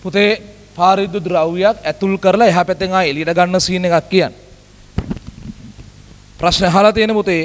පුතේ පාරිද්දු ද්‍රව්‍යයක් ඇතුල් කරලා එහා පැත්තෙන් ආ එළියට ගන්න සීන් එකක් කියන්නේ. ප්‍රශ්න අහලා තියෙන පුතේ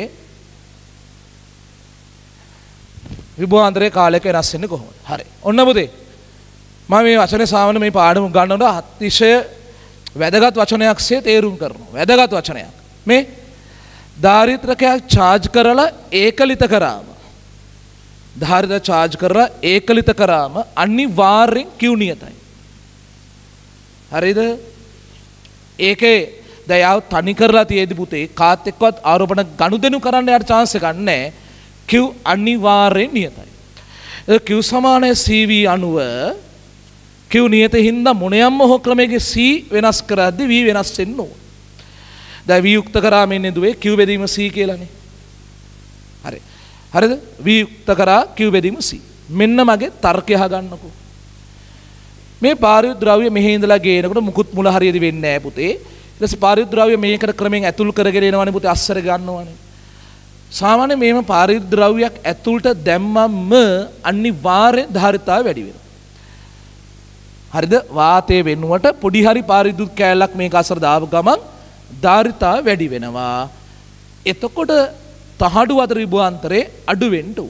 විභවාන්තරයේ කාලයක වෙනස් වෙන්නේ කොහොමද? හරි. ඔන්න පුතේ මම මේ වචනේ සාමාන්‍ය මේ පාඩම ගන්නකොට අතිශය වැදගත් වචනයක්සේ තේරුම් කරනවා. වැදගත් වචනයක්. මේ දාරිද්‍රකයක් charge කරලා ඒකලිත කරාම ධාරිද්‍ර charge කරලා ඒකලිත කරාම අනිවාර්යෙන් Q නියතයි. හරිද? ඒකේ දයාව තනි කරලා තියෙදි පුතේ කාත් එක්කවත් ආරෝපණ ගනුදෙනු කරන්න යාට chance එකක් නැහැ. Q අනිවාර්යෙන් නියතයි. Q සමානයි CV අණුව Q නියත හින්දා මොනියම්ම හෝ ක්‍රමයක C වෙනස් කරද්දී V වෙනස් වෙන්න ඕන. දැන් V යුක්ත කරාම ඉන්නේ දුවේ Q බෙදීම C කියලානේ. හරි. හරිද? V යුක්ත කරා Q බෙදීම C. මෙන්න මගේ තර්කය අහගන්නකෝ. මේ පාරිද්දු ද්‍රව්‍ය මෙහි ඉඳලා ගේනකොට මුකුත් මුල හරියදී වෙන්නේ නැහැ පුතේ. ඊට පස්සේ පාරිද්දු ද්‍රව්‍ය මේකට ක්‍රමෙන් ඇතුල් කරගෙන එනවනේ පුතේ අස්සර ගන්නවනේ. සාමාන්‍ය මේම පාරිද්දු ද්‍රව්‍යයක් ඇතුළට දැම්මම අනිවාර්යෙන් ධාරිතාවය වැඩි වෙනවා. හරිද? වාතයේ වෙනුවට පොඩි හරි පාරිද්දු කෑල්ලක් මේක අස්සර දාව ගමන් ධාරිතාවය වැඩි වෙනවා. එතකොට තහඩු අතර විභවාන්තරේ අඩු වෙන්න ඕන.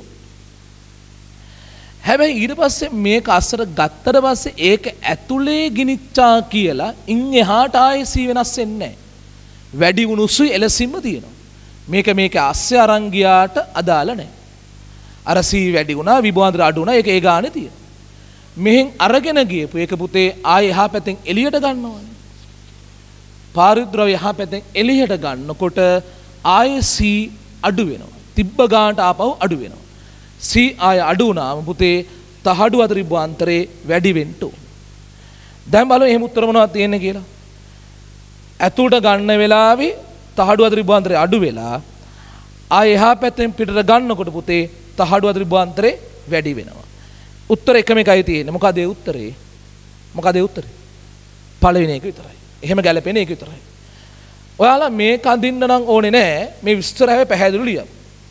හැබැයි ඊට පස්සේ මේක අස්සර ගත්තට පස්සේ ඒක ඇතුලේ ගිනිච්චා කියලා ඉන් එහාට ආයේ C වෙනස් වෙන්නේ නැහැ. වැඩි වුණුසුයි එලසින්ම තියෙනවා. මේක අස්සේ අරන් ගියාට අදාළ නැහැ. අර C වැඩි වුණා විභවාන්තර අඩු වුණා ඒක ඒ ගානේ තියෙනවා. මෙහෙන් අරගෙන ගියපු ඒක පුතේ ආයේ එහා පැත්තෙන් එළියට ගන්නවනේ. පාරිද්දු ද්‍රව්‍ය එහා පැත්තෙන් එළියට ගන්නකොට ආයේ C අඩු වෙනවා. තිබ්බ ගානට ආපහු අඩු වෙනවා. C ආය අඩු වුණාම පුතේ තහඩු අතර විභවාන්තරේ වැඩි වෙන්න ඕන. දැන් බලමු එහෙම උත්තර මොනවද තියෙන්නේ කියලා. ඇතුළට ගන්න වෙලාවේ තහඩු අතර විභවාන්තරේ අඩු වෙලා ආය එහා පැත්තෙන් පිටට ගන්නකොට පුතේ තහඩු අතර විභවාන්තරේ වැඩි වෙනවා. උත්තර එකම එකයි තියෙන්නේ. මොකද ඒ උත්තරේ? මොකද ඒ උත්තරේ? පළවෙනි එක විතරයි. එහෙම ගැලපෙන එක විතරයි. ඔයාලා මේක අඳින්න නම් ඕනේ නැහැ. මේ විස්තර හැබැයි පැහැදිලිව ලියන්න.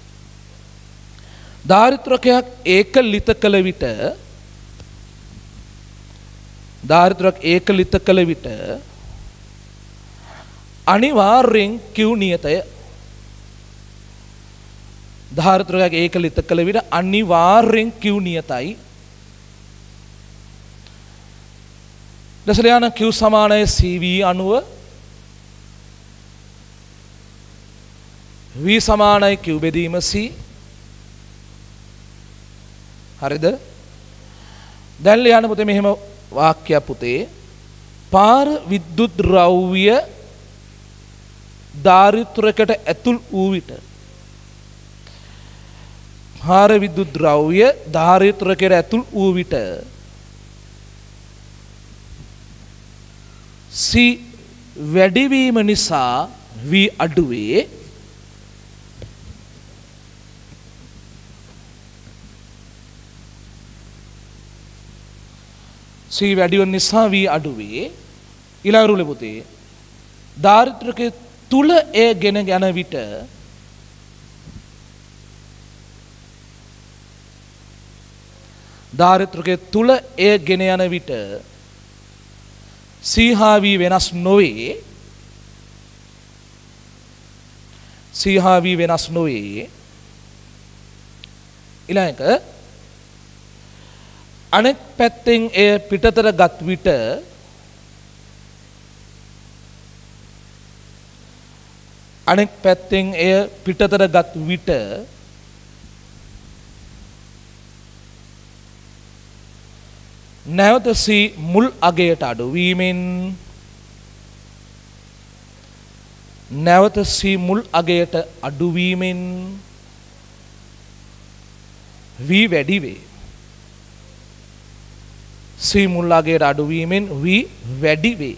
දාරිද්‍රකයක් ඒකලිත කළ විට අනිවාර්යෙන් Q නියතය. දාරිද්‍රකයක් ඒකලිත කළ විට අනිවාර්යෙන් Q නියතයි. දසලයන Q සමානයි CV අණුව V සමානයි Q බෙදීම C. හරිද? දැන් ලියන්න පුතේ මෙහෙම වාක්‍යයක් පුතේ. පාර විද්‍යුත් ද්‍රව්‍ය දාරිද්‍රකයට ඇතුල් වූ විට පාර විද්‍යුත් ද්‍රව්‍ය දාරිද්‍රකයට ඇතුල් වූ විට C වැඩිවීම නිසා V අඩුවේ. C වැඩි වෙන නිසා V අඩුවේ. ඊළඟ රුලේ පුතේ දාරිද්‍රකයේ තුල එය ගෙන යන විට දාරිද්‍රකයේ තුල එය ගෙන යන විට C හා V වෙනස් නොවේ. C හා V වෙනස් නොවේ. ඊළඟ අනෙක් පැත්තෙන් එය පිටතට ගත් විට නැවත C මුල් අගයට අඩුවීමෙන් V වැඩි වේ. C මුල් අගයට අඩුවීමෙන් V වැඩි වේ.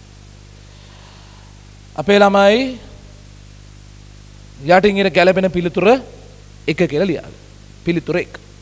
අපේ ළමයි යටින් ඉර ගැලපෙන පිළිතුර 1 කියලා ලියන්න. පිළිතුර 1.